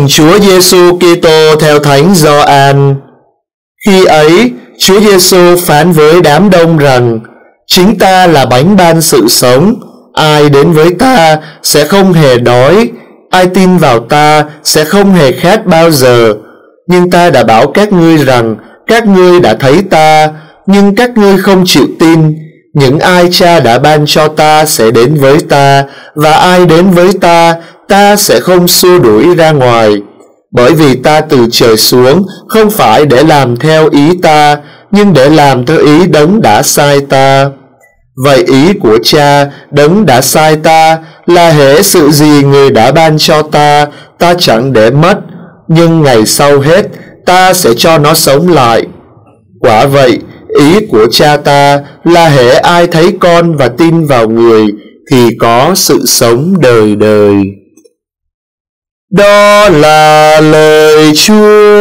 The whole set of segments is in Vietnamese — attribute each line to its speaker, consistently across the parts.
Speaker 1: Mừng Chúa Giêsu Kitô theo Thánh Gioan. Khi ấy, Chúa Giêsu phán với đám đông rằng: chính ta là bánh ban sự sống, ai đến với ta sẽ không hề đói, ai tin vào ta sẽ không hề khát bao giờ. Nhưng ta đã bảo các ngươi rằng các ngươi đã thấy ta, nhưng các ngươi không chịu tin. Những ai Cha đã ban cho ta sẽ đến với ta, và ai đến với ta, ta sẽ không xua đuổi ra ngoài. Bởi vì ta từ trời xuống không phải để làm theo ý ta, nhưng để làm theo ý Đấng đã sai ta. Vậy ý của Cha, Đấng đã sai ta, là hễ sự gì Người đã ban cho ta, ta chẳng để mất, nhưng ngày sau hết, ta sẽ cho nó sống lại. Quả vậy, ý của Cha ta là hễ ai thấy Con và tin vào Người, thì có sự sống đời đời. Đó là lời Chúa.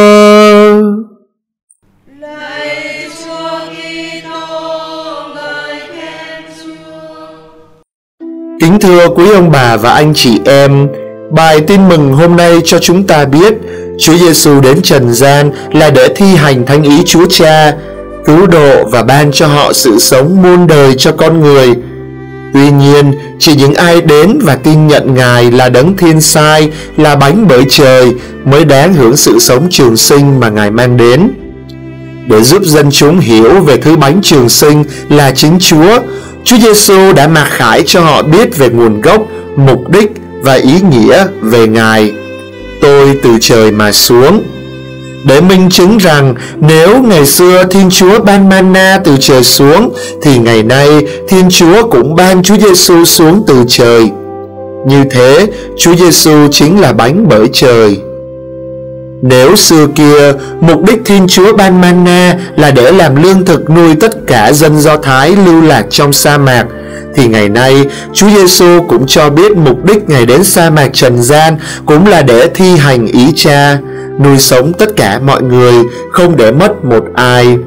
Speaker 2: Lạy Chúa Kitô, ngợi khen Chúa.
Speaker 1: Kính thưa quý ông bà và anh chị em, bài tin mừng hôm nay cho chúng ta biết Chúa Giêsu đến trần gian là để thi hành thánh ý Chúa Cha, cứu độ và ban cho họ sự sống muôn đời cho con người. Tuy nhiên, chỉ những ai đến và tin nhận Ngài là Đấng Thiên Sai, là bánh bởi trời mới đáng hưởng sự sống trường sinh mà Ngài mang đến. Để giúp dân chúng hiểu về thứ bánh trường sinh là chính Chúa Giêsu đã mặc khải cho họ biết về nguồn gốc, mục đích và ý nghĩa về Ngài. Tôi từ trời mà xuống. Để minh chứng rằng nếu ngày xưa Thiên Chúa ban manna từ trời xuống, thì ngày nay Thiên Chúa cũng ban Chúa Giêsu xuống từ trời. Như thế, Chúa Giêsu chính là bánh bởi trời. Nếu xưa kia, mục đích Thiên Chúa ban manna là để làm lương thực nuôi tất cả dân Do Thái lưu lạc trong sa mạc, thì ngày nay Chúa Giêsu cũng cho biết mục đích Ngài đến sa mạc trần gian cũng là để thi hành ý Cha, nuôi sống tất cả mọi người, không để mất một ai.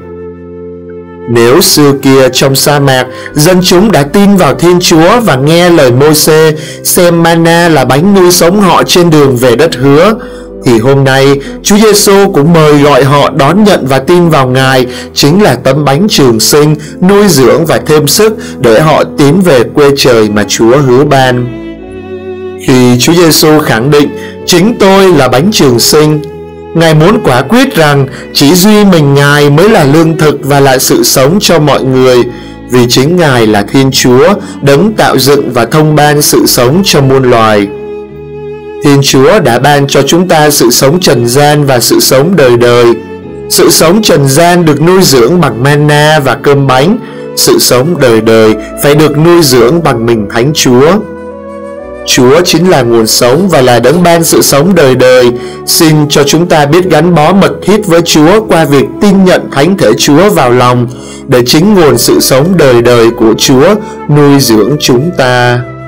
Speaker 1: Nếu xưa kia trong sa mạc, dân chúng đã tin vào Thiên Chúa và nghe lời Môi-se, xem manna là bánh nuôi sống họ trên đường về đất hứa, thì hôm nay Chúa Giêsu cũng mời gọi họ đón nhận và tin vào Ngài chính là tấm bánh trường sinh, nuôi dưỡng và thêm sức để họ tiến về quê trời mà Chúa hứa ban. Khi Chúa Giêsu khẳng định chính tôi là bánh trường sinh, Ngài muốn quả quyết rằng chỉ duy mình Ngài mới là lương thực và là sự sống cho mọi người, vì chính Ngài là Thiên Chúa, Đấng tạo dựng và thông ban sự sống cho muôn loài. Thiên Chúa đã ban cho chúng ta sự sống trần gian và sự sống đời đời. Sự sống trần gian được nuôi dưỡng bằng manna và cơm bánh, sự sống đời đời phải được nuôi dưỡng bằng mình Thánh Chúa. Chúa chính là nguồn sống và là Đấng ban sự sống đời đời. Xin cho chúng ta biết gắn bó mật thiết với Chúa qua việc tin nhận Thánh Thể Chúa vào lòng, để chính nguồn sự sống đời đời của Chúa nuôi dưỡng chúng ta.